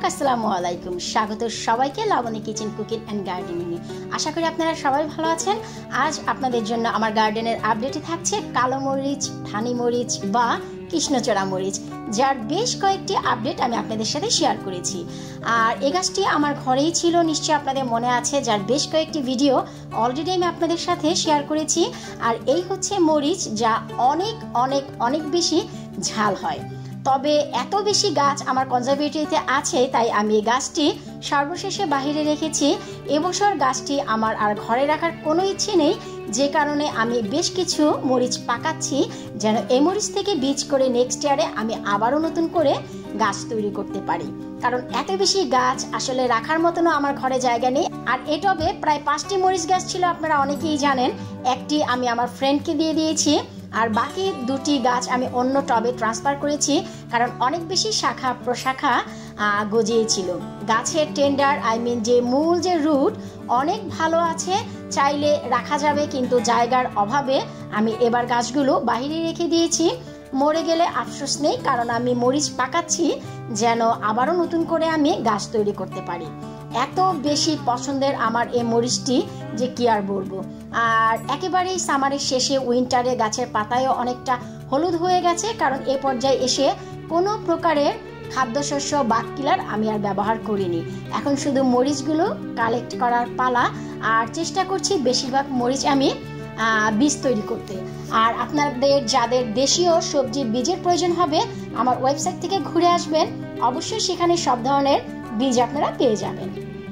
আসসালামু আলাইকুম। স্বাগত সবাইকে Laboni kitchen cooking and gardening এ। আশা করি আপনারা সবাই ভালো আছেন। আজ আপনাদের জন্য আমার গার্ডেনের আপডেটে থাকছে কালো মরিচ, ধানি মরিচ বা কৃষ্ণচূড়া মরিচ, যার বেশ কয়েকটি আপডেট আমি আপনাদের সাথে শেয়ার করেছি। আর এই গাছটি আমার ঘরেই ছিল, নিশ্চয়ই আপনাদের মনে আছে, যার বেশ কয়েকটি ভিডিও অলরেডি আমি আপনাদের সাথে শেয়ার করেছি। আর এই হচ্ছে মরিচ, যা অনেক অনেক অনেক বেশি ঝাল হয়। তবে এত বেশি গাছ আমার কনজারভেটরিতে আছে, তাই আমি এই গাছটি সর্বশেষে বাহিরে রেখেছি। এবছর গাছটি আমার আর ঘরে রাখার কোনো ইচ্ছে নেই, যে কারণে আমি বেশ কিছু মরিচ পাকাচ্ছি, যেন এই মরিচ থেকে বীজ করে নেক্সট ইয়ারে আমি আবারও নতুন করে গাছ তৈরি করতে পারি। কারণ এত বেশি গাছ আসলে রাখার মতনও আমার ঘরে জায়গা নেই। আর এই টবে প্রায় 5টি মরিচ গাছ ছিল, আপনারা অনেকেই জানেন। একটি আমি আমার ফ্রেন্ডকে দিয়ে দিয়েছি, আর বাকি 2টি গাছ আমি অন্য টবে ট্রান্সফার করেছি, কারণ অনেক বেশি শাখা প্রশাখা গজিয়েছিল। গাছের টেন্ডার যে মূল যে রুট অনেক ভালো আছে, চাইলে রাখা যাবে, কিন্তু জায়গার অভাবে আমি এবার গাছগুলো বাইরে রেখে দিয়েছি। মরে গেলে আফসোস নেই, কারণ আমি মরিচ পাকাচ্ছি যেন আবারও নতুন করে আমি গাছ তৈরি করতে পারি। এত বেশি পছন্দের আমার এই মরিচটি যে কি আর বলবো। আর একেবারেই সামারের শেষে উইন্টারে গাছের পাতায়ও অনেকটা হলুদ হয়ে গেছে, কারণ এ পর্যায়ে এসে কোনো প্রকারের খাদ্যশস্য বা কিলার আমি আর ব্যবহার করিনি। এখন শুধু মরিচগুলো কালেক্ট করার পালা, আর চেষ্টা করছি বেশিরভাগ মরিচ আমি বীজ তৈরি করতে। আর আপনাদের যাদের দেশীয় সবজির বীজের প্রয়োজন হবে, আমার ওয়েবসাইট থেকে ঘুরে আসবেন, অবশ্যই সেখানে সব ধরনের বীজ আপনারা পেয়ে যাবেন।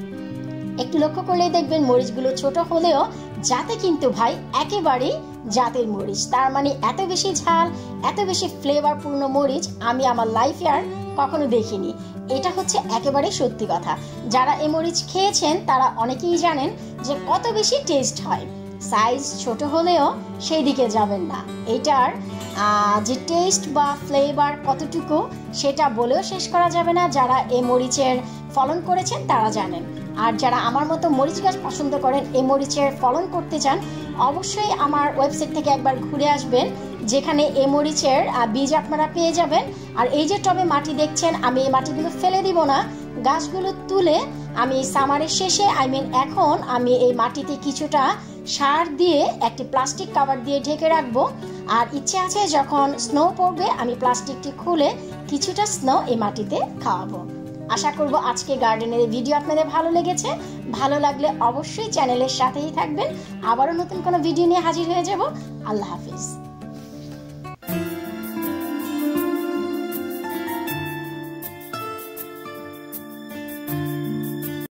একটু লক্ষ্য করলেই দেখবেন মরিচগুলো ছোট হলেও যাতে কিন্তু ভাই একেবারেই জাতের মরিচ। তার মানে এত বেশি ঝাল, এত বেশি ফ্লেভারপূর্ণ মরিচ আমি আমার লাইফে আর কখনো দেখিনি। এটা হচ্ছে একেবারে সত্যি কথা। যারা এই মরিচ খেয়েছেন তারা অনেকেই জানেন যে কত বেশি টেস্ট হয়। সাইজ ছোট হলেও সেই দিকে যাবেন না। এটার যে টেস্ট বা ফ্লেভার কতটুকু সেটা বলেও শেষ করা যাবে না। যারা এই মরিচের ফলন করেছেন তারা জানেন। আর যারা আমার মতো মরিচ গাছ পছন্দ করেন, এই মরিচের ফলন করতে চান, অবশ্যই আমার ওয়েবসাইট থেকে একবার ঘুরে আসবেন, যেখানে এই মরিচের বীজ আপনারা পেয়ে যাবেন। আর এই যে টবে মাটি দেখছেন, আমি এই মাটিগুলো ফেলে দিব না, গাছগুলো তুলে আমি সামারের শেষে এখন আমি এই মাটিতে কিছুটা সার দিয়ে একটি প্লাস্টিক কভার দিয়ে ঢেকে রাখবো। আর ইচ্ছে আছে যখন স্নো পড়বে আমি প্লাস্টিকটি খুলে কিছুটা স্নো এই মাটিতে খাওয়াবো। আশা করব আজকে গার্ডেনের ভিডিও আপনাদের ভালো লেগেছে। ভালো লাগলে অবশ্যই চ্যানেলের সাথেই থাকবেন। আবারও নতুন কোনো ভিডিও নিয়ে হাজির হয়ে যাব। আল্লাহ হাফিজ।